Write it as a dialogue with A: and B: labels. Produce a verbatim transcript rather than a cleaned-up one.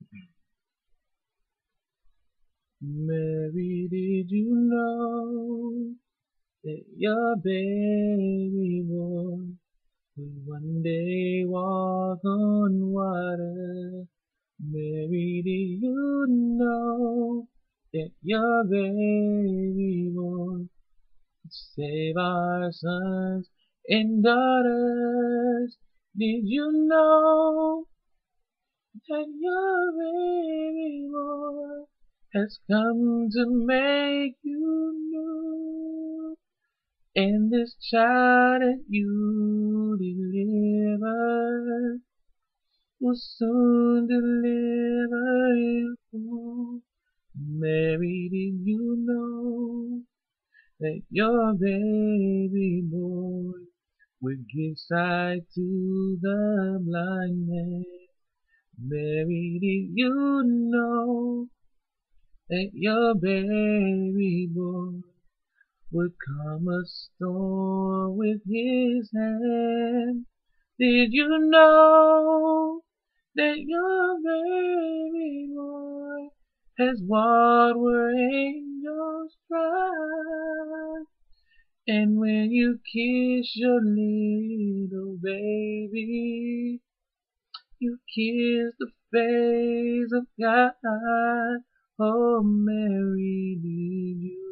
A: Mary, did you know that your baby boy will one day walk on water? Mary, did you know that your baby boy could save our sons and daughters? Did you know that your baby boy has come to make you new? And this child that you deliver will soon deliver you. Mary, did you know that your baby boy would give sight to the blind man? Mary, did you know that your baby boy would calm a storm with his hand? Did you know that your baby boy has walked where angels try? And when you kiss your little baby, you kiss the face of God. Oh, Mary, did you